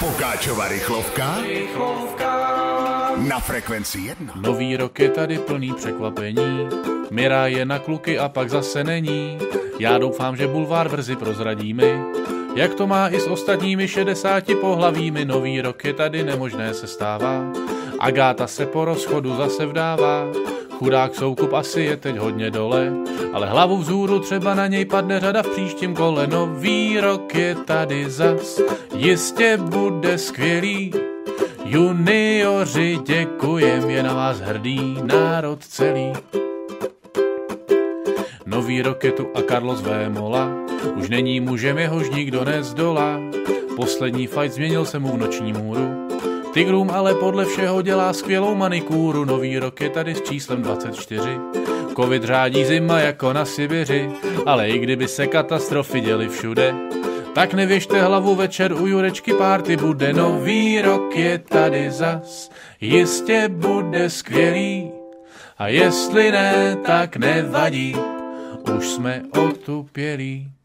Pokáčova rychlovka na Frekvenci 1. Nový rok je tady plný překvapení, Mira je na kluky a pak zase není. Já doufám, že bulvár brzy prozradí mi, jak to má i s ostatními 60 pohlavími. Nový rok je tady, nemožné se stává, Agáta se po rozchodu zase vdává. Chudák Soukup asi je teď hodně dole, ale hlavu vzhůru třeba na něj padne řada v příštím kole. Nový rok je tady zas, jistě bude skvělý. Junioři, děkujem, je na vás hrdý národ celý. Nový rok je tu a Carlos Vémola už není mužem, jehož nikdo nezdolá. Poslední fight změnil se mu v noční můru, Tigrům ale podle všeho dělá skvělou manikúru. Nový rok je tady s číslem 24, covid řádí zima jako na Sibiři, ale i kdyby se katastrofy děly všude, tak nevěžte hlavu, večer u Jurečky párty bude. Nový rok je tady zas, jistě bude skvělý, a jestli ne, tak nevadí, už jsme otupělí.